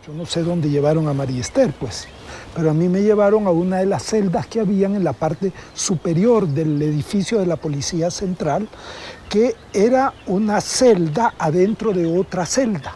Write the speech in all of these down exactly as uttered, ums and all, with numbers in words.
Yo no sé dónde llevaron a María Esther, pues, pero a mí me llevaron a una de las celdas que habían en la parte superior del edificio de la Policía Central, que era una celda adentro de otra celda.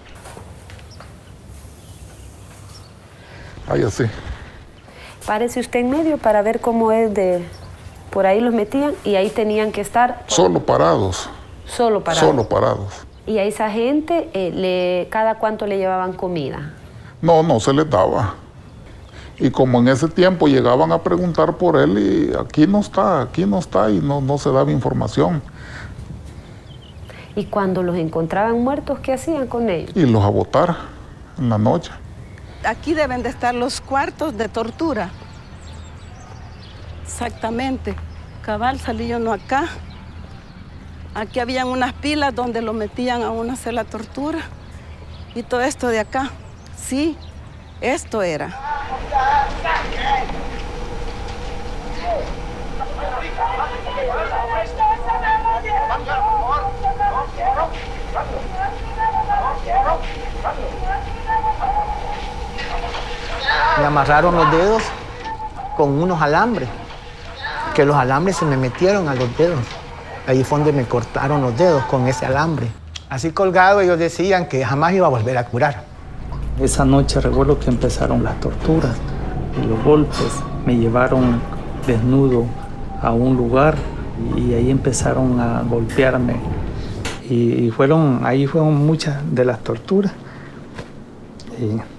Ahí así. Párese usted en medio para ver cómo es de... Por ahí los metían y ahí tenían que estar... Solo parados. Solo parados. Solo parados. ¿Y a esa gente, eh, le, cada cuánto le llevaban comida? No, no se les daba. Y como en ese tiempo llegaban a preguntar por él y aquí no está, aquí no está, y no, no se daba información. ¿Y cuando los encontraban muertos, qué hacían con ellos? Y los a botar en la noche. Aquí deben de estar los cuartos de tortura. Exactamente. Cabal, salí yo no acá. Aquí habían unas pilas donde lo metían a uno a hacer la tortura. Y todo esto de acá. Sí, esto era. Me amarraron los dedos con unos alambres, que los alambres se me metieron a los dedos. Ahí fue donde me cortaron los dedos con ese alambre. Así colgado ellos decían que jamás iba a volver a curar. Esa noche recuerdo que empezaron las torturas y los golpes. Me llevaron desnudo a un lugar y ahí empezaron a golpearme. Y fueron, ahí fueron muchas de las torturas. Y